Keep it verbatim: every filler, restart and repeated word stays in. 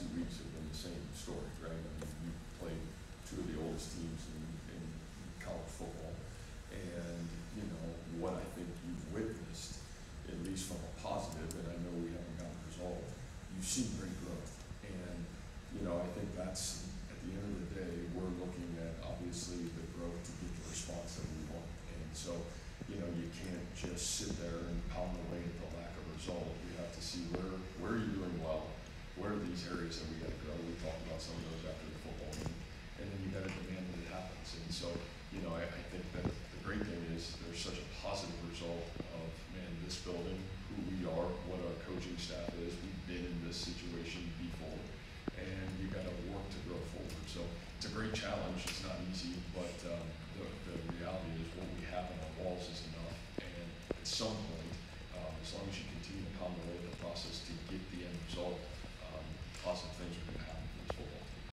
two weeks have been the same story, right? I mean, you played two of the oldest teams in, in college football, and you know what I think you've witnessed, at least from a positive, and I know we haven't gotten resolved. You've seen great growth, and you know I think that's at the end of the day we're looking at obviously the growth to get the response that we want, and so you know you can't just sit there and pound away at the lack of result. You have to see where where are you doing well. Where are these areas that we got to grow? We talked about some of those after the football game, and then you got to demand that it happens. And so, you know, I, I think that the great thing is there's such a positive result of man, this building, who we are, what our coaching staff is. We've been in this situation before, and you got to work to grow forward. So it's a great challenge. It's not easy, but um, the, the reality is what we have on our walls is enough. And at some point, um, as long as you continue to pound away at the process to get the end result, positive things are going to